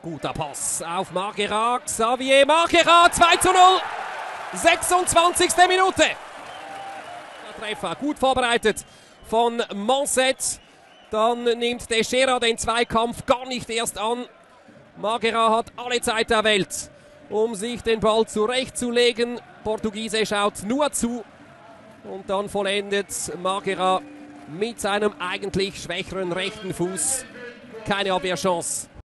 Guter Pass auf Marguerat. Xavier Marguerat, 2:0. 26. Minute. Der Treffer gut vorbereitet von Monset. Dann nimmt Teixeira den Zweikampf gar nicht erst an. Marguerat hat alle Zeit der Welt, um sich den Ball zurechtzulegen. Portugiese schaut nur zu. Und dann vollendet Marguerat mit seinem eigentlich schwächeren rechten Fuß. Keine Abwehrchance.